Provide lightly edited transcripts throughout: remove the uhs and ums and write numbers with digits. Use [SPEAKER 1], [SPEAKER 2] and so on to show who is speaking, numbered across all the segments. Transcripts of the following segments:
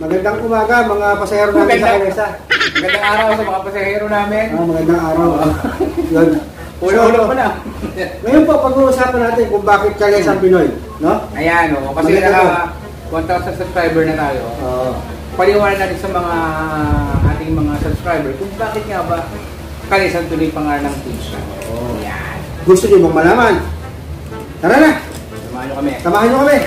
[SPEAKER 1] Magandang umaga mga pasahero namin sa Kalesa.
[SPEAKER 2] Magandang araw sa mga pasahero namin.
[SPEAKER 1] Magandang araw. Yun.
[SPEAKER 2] Ulo-ulo pa na.
[SPEAKER 1] Ngayon po, pag-uusapan natin kung bakit Kalesa ang Pinoy. No?
[SPEAKER 2] Ayan, kasi naka 1,000 subscriber na tayo. Paliwanag natin sa mga ating mga subscriber kung bakit nga ba Kalesa ang tuloy pangalan ng page na. Ayan.
[SPEAKER 1] Gusto niyo bang malaman? Tara na!
[SPEAKER 2] Samahan nyo kami.
[SPEAKER 1] Samahan nyo kami!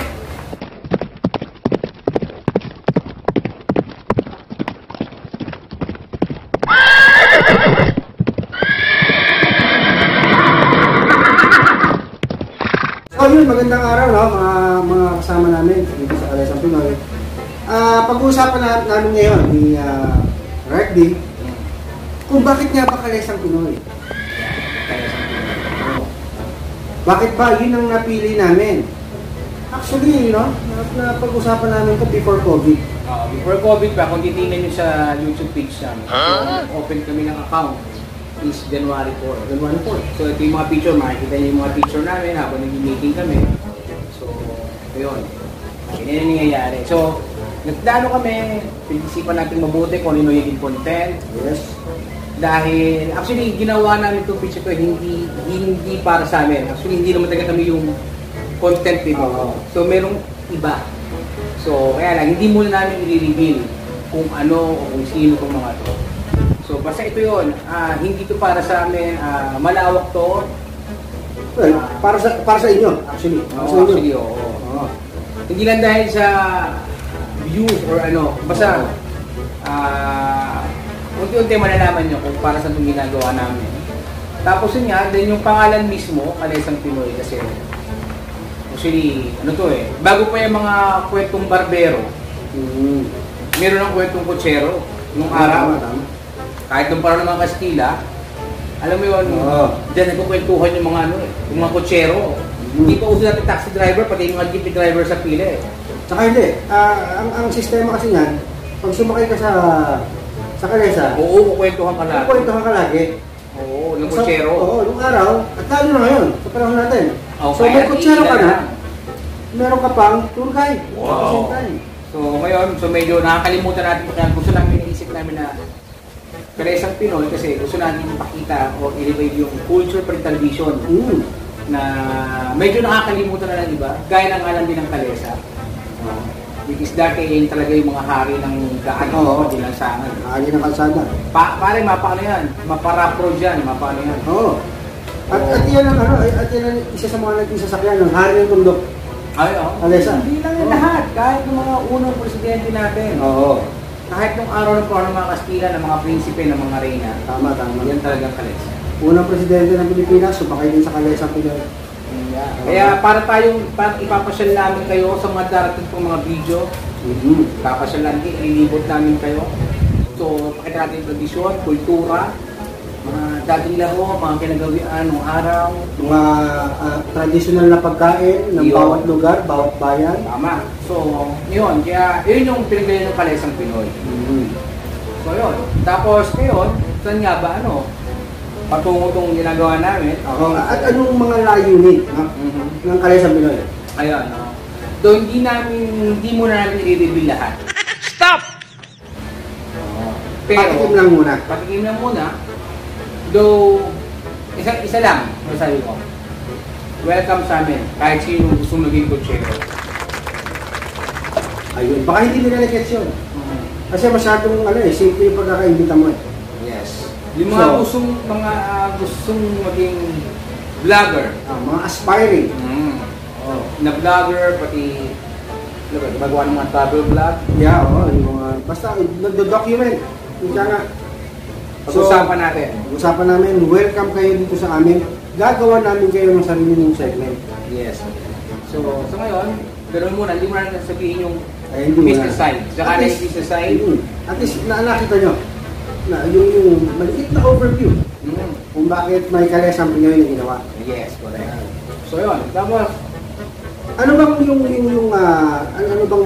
[SPEAKER 1] So yun, magandang araw no, mga kasama namin dito sa Kalesa ang Pinoy. Pag-uusapan namin ngayon ni Rekdy kung bakit nga ba Kalesa ang Pinoy. Bakit ba yun ang napili namin? Actually, no, napag-usapan namin ito before COVID.
[SPEAKER 2] Before COVID pa, kung titingnan nyo sa YouTube page namin, open kami ng account is January 4.
[SPEAKER 1] January 4.
[SPEAKER 2] So ito yung mga picture, makikita nyo yung mga picture namin habang nag-meeting kami. So, yun. Yun yung nangyayari. So, nagdano kami, pinag-isipan natin mabuti kung ano yung content.
[SPEAKER 1] Yes.
[SPEAKER 2] Dahil, actually, ginawa namin itong picture ko, hindi para sa amin. Actually, hindi naman talaga kami yung content dito. So, merong iba. So, kaya lang, hindi muna namin i-reveal kung ano o kung sino itong mga to. So, basta ito yun. Hindi ito para sa amin. Malawak to.
[SPEAKER 1] Well, para sa inyo, actually.
[SPEAKER 2] Actually, oo. Hindi lang dahil sa views or ano. Basta, unti-unti malalaman nyo kung para sa itong ginagawa namin. Tapos yun nga, then yung pangalan mismo, Kalesa ang Pinoy, kasi actually, ano to eh, bago pa yung mga kwentong barbero, meron ng kwentong kutsero, nung araw. Kahit nung parang mga Kastila, alam mo yun, dyan nagkukwentuhan yung mga ano eh, yung mga kutsero. Hindi pa uso natin taxi driver, pati yung mga jeepney driver sa pila eh.
[SPEAKER 1] Tsaka hindi, ang sistema kasi yan, pag sumakay ka sa Kalesa,
[SPEAKER 2] kukwentuhan ka lagi.
[SPEAKER 1] Kukwentuhan ka lagi.
[SPEAKER 2] Oo, ng kutsero.
[SPEAKER 1] Nung araw, at lalo na ngayon, sa panahon natin.
[SPEAKER 2] Okay,
[SPEAKER 1] so may kutsero ka na, meron ka pang tour guide.
[SPEAKER 2] Wow. So ngayon, medyo nakakalimutan natin kung gusto namin naisip namin na Kalesa ang Pinoy kasi gusto natin ipakita o i-revive yung culture per television na medyo nakakalimutan na ng iba, gaya ng alam din ng Kalesa. Because dati yun talaga yung mga hari ng daan o dilansangan.
[SPEAKER 1] Hari ng kalsada.
[SPEAKER 2] Pare, mapaano yan? Maparapro dyan, mapaano yan?
[SPEAKER 1] Oo. At yan ang isa sa mga naging sasakyan ng hari ng tundok.
[SPEAKER 2] Ay,
[SPEAKER 1] Kalesa.
[SPEAKER 2] Hindi lang yung lahat. Kahit yung mga unang presidente natin.
[SPEAKER 1] Oo.
[SPEAKER 2] Kahit nung araw ng mga Kastila, ng mga prinsipe, ng mga reyna.
[SPEAKER 1] Tama.
[SPEAKER 2] Yan talagang Kalesa.
[SPEAKER 1] Unang presidente ng Pilipinas, sumakay din sa Kalesa Pinoy.
[SPEAKER 2] Kaya para ipapasyal namin kayo sa mga darating pong mga video. Ipapasyal namin, ililibot namin kayo. So, pakita natin yung tradisyon, kultura, mga dating laro, mga kinagawian ng araw.
[SPEAKER 1] Mga traditional na pagkain ng bawat lugar, bawat bayan.
[SPEAKER 2] Tama. So, yun. Kaya, yun yung pinagaling ng Kalesang Pinoy. So, yun. Tapos, ngayon, saan nga ba, patungo itong ginagawa namin.
[SPEAKER 1] At anong mga layunin ng Kalesa Pinoy?
[SPEAKER 2] Ayun. Doon hindi muna namin i-reveal lahat. Stop! Pero, patikim lang muna. Though, isa lang, masabi ko. Welcome sa amin. Kahit sino gusto maging kutsero.
[SPEAKER 1] Ayun. Baka hindi nila na-catch yun. Kasi masyadong simple yung pagkakaimbita mo eh.
[SPEAKER 2] Yes. Yung mga gustong maging vlogger.
[SPEAKER 1] Mga aspiring.
[SPEAKER 2] Na vlogger, pati gumagawa ng mga travel vlog.
[SPEAKER 1] Yeah, yung mga, basta nagdo-document.
[SPEAKER 2] Pag-usapan natin.
[SPEAKER 1] Pag-usapan namin, welcome kayo dito sa amin. Gagawa namin kayo ng sarili ng segment.
[SPEAKER 2] Yes. So ngayon, ganoon muna, hindi mo natin sabihin yung business side. Saka na yung business side.
[SPEAKER 1] At least, nakita nyo, na yung maliit na overview kung bakit may Kalesa ang Pinoy na ginawa.
[SPEAKER 2] Yes, correct. So yun, tapos
[SPEAKER 1] ano bang ano bang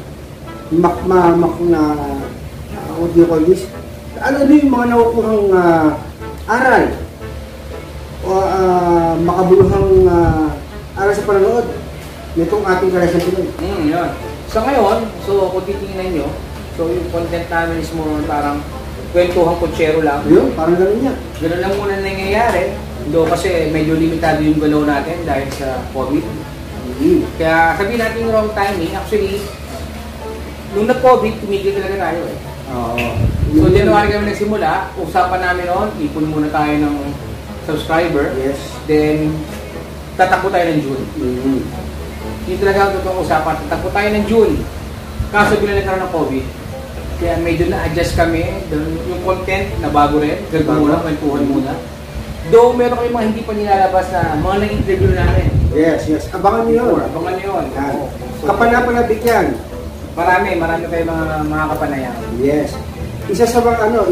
[SPEAKER 1] mga what do you call this? Ano yung mga nakukuhang aral o makabuluhang aral sa panonood nitong ating Kalesa ang Pinoy?
[SPEAKER 2] Yun. So ngayon, kung titingnan nyo, So yung content namin is more parang kwentuhang kutsero lang.
[SPEAKER 1] Yun, parang gano'n niya.
[SPEAKER 2] Gano'n lang muna nangyayari. Do kasi medyo limitado yung galaw natin dahil sa COVID. Kaya sabihin natin yung wrong timing. Actually, nung nag-COVID, tumigil talaga tayo eh.
[SPEAKER 1] Oo.
[SPEAKER 2] So January kami nagsimula, usapan namin noon, ipon muna tayo ng subscriber.
[SPEAKER 1] Yes.
[SPEAKER 2] Then, tatakbo tayo ng June. Yun talaga ang totoong usapan. Tatakbo tayo ng June. Kaso bila nagkaroon ng COVID. Kaya medyo na-adjust kami. Yung content na bago rin. Gagawin muna, kwentuhan muna. Though meron kami mga hindi pa nilalabas na mga na-interview namin.
[SPEAKER 1] Yes, yes. Abangan niyo yun.
[SPEAKER 2] Abangan niyo yun.
[SPEAKER 1] So, kapanapanabik yan.
[SPEAKER 2] Marami kayo mga kapanayan.
[SPEAKER 1] Yes. Isa sa mga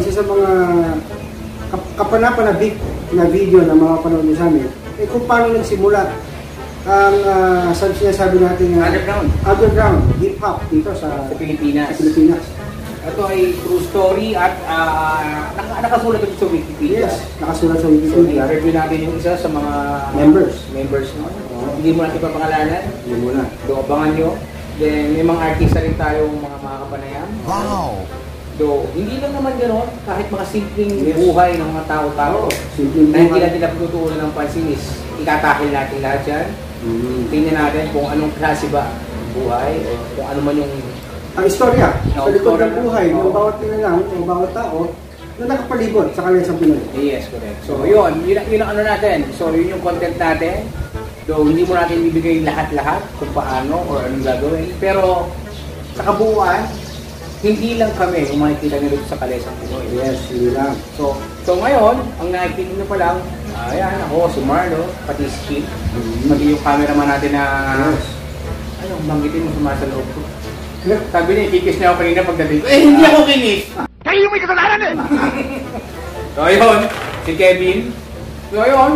[SPEAKER 1] kapanapanabik na video na mapapanood niyo sa amin, kung paano nagsimula ang sinasabi natin underground hip-hop dito sa
[SPEAKER 2] Pilipinas. Ito ay true story at nakasulat ito sa Wikipedia.
[SPEAKER 1] Yes, nakasulat sa
[SPEAKER 2] So,
[SPEAKER 1] Wikipedia.
[SPEAKER 2] i-review natin yung isa sa mga members no? Hindi mo natin papangalanan.
[SPEAKER 1] Hindi muna.
[SPEAKER 2] Do, abangan nyo. Then, may mga artista rin tayong mga kapanayam.
[SPEAKER 3] Wow!
[SPEAKER 2] Do, hindi lang naman gano'n. Kahit mga simpleng buhay ng mga tao-tao.
[SPEAKER 1] Simpleng
[SPEAKER 2] Na hindi
[SPEAKER 1] buhay.
[SPEAKER 2] natin napututunan ng pansin is ikatakil natin lahat yan. Tingnan natin kung anong klase ba ang buhay o kung ano man yung
[SPEAKER 1] Ang istorya sa likod ng
[SPEAKER 2] istorya.
[SPEAKER 1] buhay ng bawat nilalang o bawat tao na nakapalibot sa kalisang Pinoy.
[SPEAKER 2] yes, correct. So, yun ang ano natin. So, yun yung content natin. So, hindi mo natin bibigay lahat-lahat kung paano or anong gagawin. Pero, sa kabuuan, hindi lang kami yung makikita nyo sa kalisang Pinoy.
[SPEAKER 1] Yes, hindi lang.
[SPEAKER 2] So ngayon, ang nakikita nyo pa lang, ayan, ako, si Marlo, pati si Chip, pati yung cameraman natin na, banggitin mo sa loob ko. Sabi niya, kikis niya ako kanina pagdating ko. Hindi ako kinis!
[SPEAKER 3] Kayo yung may kasalanan eh!
[SPEAKER 2] So ayun, si Kevin. So ayun,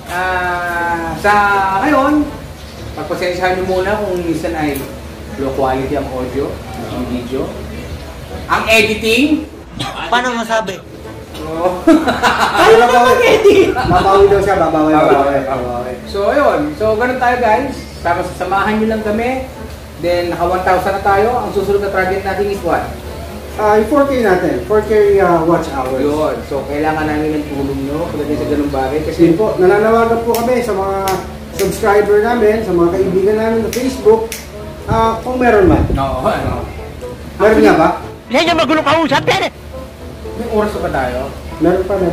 [SPEAKER 2] sa ngayon, pagpasensyahan nyo muna kung minsan ay low quality ang audio, ang video. Ang editing,
[SPEAKER 3] Paano masabi?
[SPEAKER 1] Ano na mag-edit? Babawi daw siya, babawi.
[SPEAKER 2] So ayun, so ganun tayo guys. Samahan nyo lang kami. Then naka 1,000 na tayo. Ang susunod na target natin is what?
[SPEAKER 1] Yung 4K natin, 4K watch hours.
[SPEAKER 2] Yun. So kailangan namin ng tulong nyo pagdating sa ganung bagay.
[SPEAKER 1] Kasi
[SPEAKER 2] Kasi
[SPEAKER 1] po, nananawagan po kami sa mga subscriber namin, sa mga kaibigan namin sa Facebook, kung meron man.
[SPEAKER 2] no, ano?
[SPEAKER 1] Meron nga ba?
[SPEAKER 3] Yan yung magulo kausap yan eh!
[SPEAKER 2] May oras pa ba tayo?
[SPEAKER 1] Meron pa.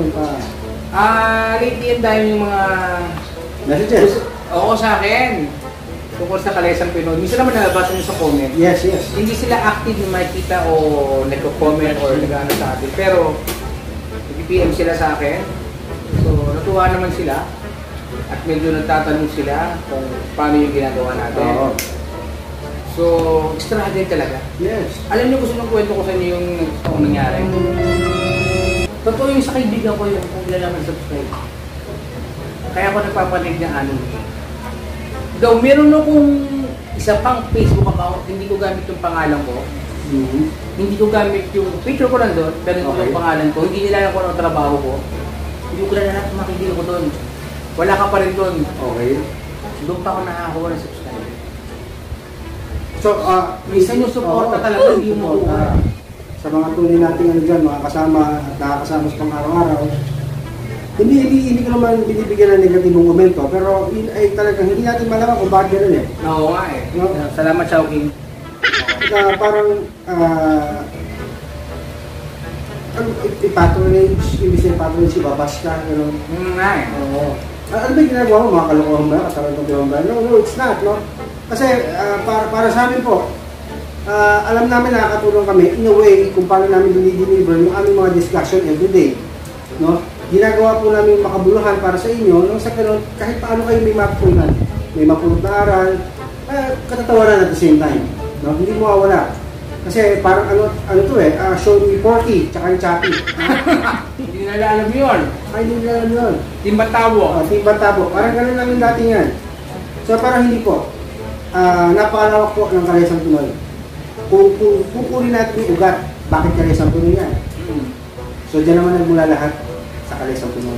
[SPEAKER 2] Lately ang dahil yung mga
[SPEAKER 1] Messages?
[SPEAKER 2] oo sa akin. Tungkol sa Kalisang Pinoy. Minsan naman nalabasan nyo sa comment.
[SPEAKER 1] Yes.
[SPEAKER 2] Hindi sila active na makikita o nagko-comment or nag-ano sa atin. Pero, nag-PM sila sa akin. So, natuwa naman sila. At medyo nagtatanong sila kung paano yung ginagawa natin.
[SPEAKER 1] Oo.
[SPEAKER 2] So, extravagant talaga.
[SPEAKER 1] Yes.
[SPEAKER 2] Alam niyo gusto ng kwento ko sa inyo yung nangyari. Totoo yung sa kaibigan ko yung kung ilan naman subscribe. Kaya ako nagpapanig ng anime. Though meron akong isa pang Facebook account, hindi ko gamit yung pangalan ko. Hindi ko gamit yung picture ko lang doon, pero hindi yung pangalan ko. Hindi nila ako ng trabaho ko. Hindi ko na lahat makikita ko doon. Wala ka pa rin doon.
[SPEAKER 1] Okay.
[SPEAKER 2] Doon pa ako nakakuha ng subscribe.
[SPEAKER 1] So,
[SPEAKER 2] Minsan yung suporta talaga, hindi mo makuha.
[SPEAKER 1] Sa mga tunay nating ano dyan, mga kasama at nakakasama sa pang-araw-araw, hindi ko naman binibigyan ng negatibong komento, pero ay talagang hindi natin malaman kung bakit gano'n eh.
[SPEAKER 2] Oo nga eh.
[SPEAKER 1] No?
[SPEAKER 2] Salamat, Chowking.
[SPEAKER 1] Parang i-patronage, ibig sabihin patronage, ibabas ka, gano'n.
[SPEAKER 2] Nga eh.
[SPEAKER 1] Oo. Ano ba yung ginagawa mo? Mga kalokohan ba? Kasama itong ginagawa ba? No, it's not, no? Kasi para sa amin po, alam namin nakakatulong kami in a way kung paano namin dinideliver yung aming mga discussion everyday. No? Ginagawa po namin makabuluhan para sa inyo nung sa ganun, kahit paano kayo may mapulungan. May mapulot na aral, katatawanan at the same time. No? Hindi mo mawawala. Kasi parang ano to eh, show me Porky, tsaka yung Chappy.
[SPEAKER 2] Hindi nila alam yun.
[SPEAKER 1] Ay, hindi nila alam yun.
[SPEAKER 2] Timbantabo.
[SPEAKER 1] Team Bantabo. Parang ganun lang yung dati yan. So parang hindi po. Napakalawak po ng Kalisang Pinoy. Kung kukunin natin yung ugat, bakit Kalisang Pinoy yan? So dyan naman nagmula lahat sa Kalisang Pinoy.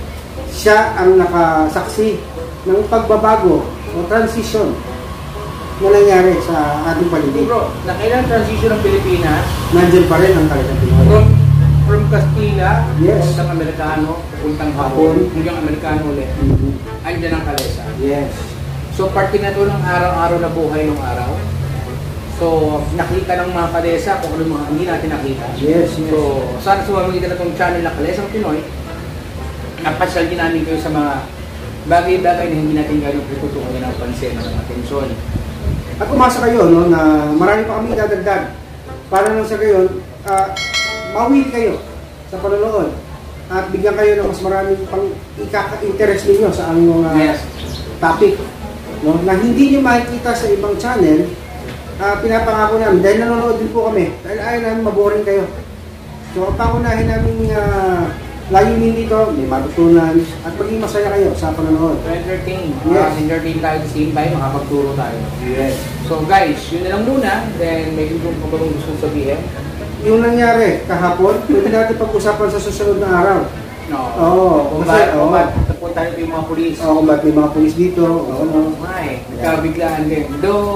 [SPEAKER 1] Siya ang nakasaksi ng pagbabago o transition na nangyari sa ating paligid.
[SPEAKER 2] Bro, na kailan transition ng Pilipinas
[SPEAKER 1] Nandiyan pa rin ang kalisang Pinoy.
[SPEAKER 2] from Castilla,
[SPEAKER 1] Yes.
[SPEAKER 2] puntang Amerikano, puntang
[SPEAKER 1] Hapon.
[SPEAKER 2] Hapon, hanggang Amerikano ulit.
[SPEAKER 1] Mhm.
[SPEAKER 2] Andyan ang kalesa.
[SPEAKER 1] Yes.
[SPEAKER 2] So, parte na to ng araw-araw na buhay ng araw. So, nakita ng mga kalesa kung ano mga hindi natin nakita.
[SPEAKER 1] Yes, yes.
[SPEAKER 2] So, sana sumamagitan na itong channel na Kalesang Pinoy, napasyal din namin kayo sa mga bagay-bagay na hindi natin gano'ng tututukan ng pansin ng atensyon.
[SPEAKER 1] At umasa kayo, no, na marami pa kami dadagdag. Para lang sa gayon, mawili kayo sa panonood. At bigyan kayo ng mas maraming pang ikaka-interest ninyo sa aming mga
[SPEAKER 2] Yes.
[SPEAKER 1] topic. No, na hindi nyo makikita sa ibang channel, pinapangako namin. Dahil nanonood din po kami. Dahil ayaw namin maboring kayo. So, ang pangunahin namin layunin dito, may matutunan at maging masaya kayo sa panonood.
[SPEAKER 2] To entertain.
[SPEAKER 1] Yes.
[SPEAKER 2] Entertain tayo at the same time, makapagturo tayo.
[SPEAKER 1] Yes.
[SPEAKER 2] So guys, yun na lang muna. Then may kung gusto sabihin.
[SPEAKER 1] Yung nangyari kahapon, pwede natin pag-usapan sa susunod na araw.
[SPEAKER 2] No.
[SPEAKER 1] Oo,
[SPEAKER 2] Kung
[SPEAKER 1] kasi,
[SPEAKER 2] ba't napunta tayo yung mga pulis.
[SPEAKER 1] Oo, kung ba't may mga pulis dito. Oo, no.
[SPEAKER 2] Ay, nagkabiglaan din.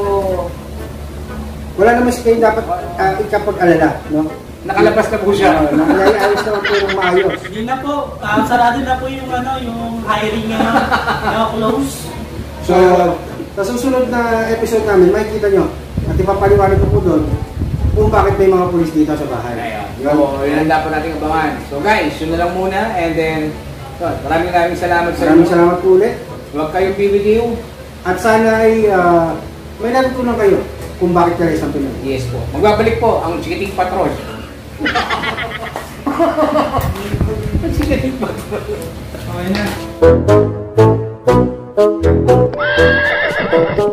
[SPEAKER 1] Wala naman kayo dapat ikapag-alala, no?
[SPEAKER 2] Nakalabas na po siya.
[SPEAKER 1] Nakayayos naman po ng maayos.
[SPEAKER 4] Yun na po, sarado na po yung yung hiring na close.
[SPEAKER 1] So, sa susunod na episode namin, makikita nyo at ipapaliwanag ko po doon kung bakit may mga pulis dito sa bahay.
[SPEAKER 2] Ayun. So, yun ang dapat nating abangan. So guys, yun na lang muna. And then, maraming salamat sa
[SPEAKER 1] Maraming
[SPEAKER 2] inyo.
[SPEAKER 1] salamat po ulit.
[SPEAKER 2] Huwag kayong bibitiw.
[SPEAKER 1] At sana ay may natutunan kayo kung bakit kayo isang Pinoy.
[SPEAKER 2] Yes po. Magbabalik po ang Chikiting Patrol. Chikiting Patrol.
[SPEAKER 4] Okay na.